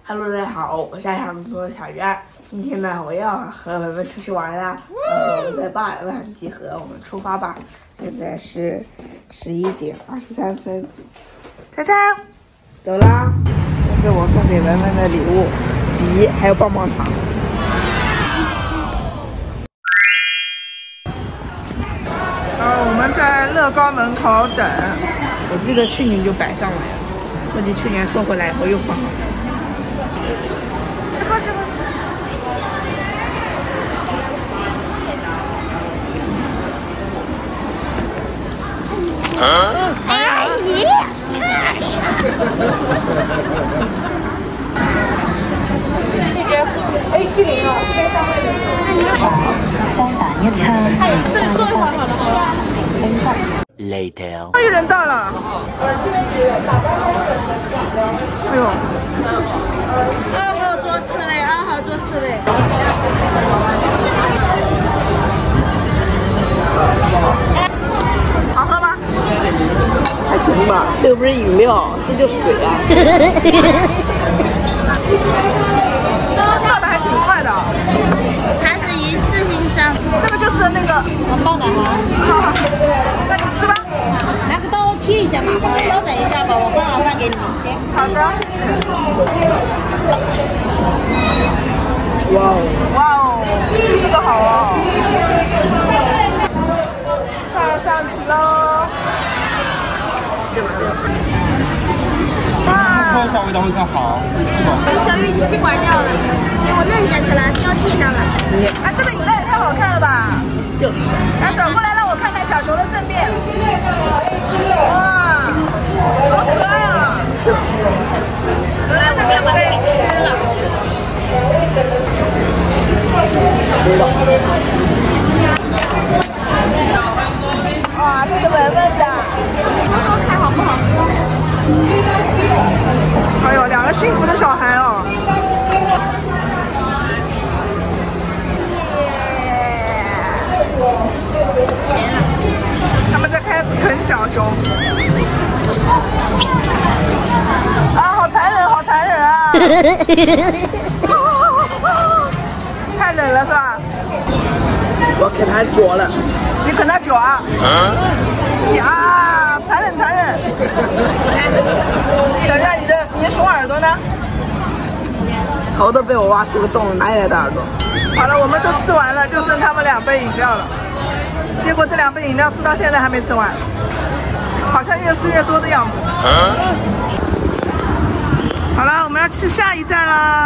Hello， 大家好，我是爱上工作的小圆。今天呢，我要和文文出去玩啦。我们在8万集合，我们出发吧。现在是11点23分。猜猜，走啦！这是我送给文文的礼物，笔还有棒棒糖。我们在乐高门口等。我记得去年就摆上来了，估计去年送回来以后又放好了。这个。 阿姨， 这节 A70哦，非常贵的。 雙蛋一餐， 这里坐一会儿好了，好吧。 冰室。 Later。 终于人到了。哎呦 2号桌4类，2号桌4类。 好喝吗？还行吧，这个不是饮料，这就水啊。上的还挺快的。 它是一次性上。 这个就是那个很棒的哈。 好，那你吃吧。 拿个刀切一下嘛，稍等一下吧，我刚好放给你们切。 好的，谢谢。哇哦，哇哦，这个好哦。菜上齐喽。哇， 搓一下味道会更好。 小玉，你吸管掉了，给我弄下去了，交替上了。 啊，这个饮料也太好看了吧！就是。来，转过来让我看看小熊的正面。哇，好可爱啊！就是。 来，我们要把它给吃了。 哇，这是文文的。 多多看好不好喝？ 哎呦，两个幸福的小孩哦。他们在开始啃小熊。啊，好残忍，好残忍啊！太冷了是吧？我啃它脚了。你啃它脚啊？呀，残忍残忍！等一下，你的熊耳朵呢？头都被我挖出个洞，哪里来的耳朵？好了，我们都吃完了，就剩他们2杯饮料了。结果这2杯饮料吃到现在还没吃完，好像越吃越多的样子。好了，我们要去下一站啦。